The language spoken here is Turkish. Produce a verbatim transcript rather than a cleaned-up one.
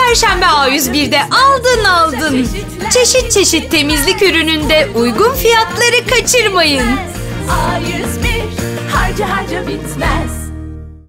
Perşembe A yüz bir'de aldın aldın. Çeşit çeşit temizlik ürününde uygun fiyatları kaçırmayın. A yüz bir harca harca bitmez.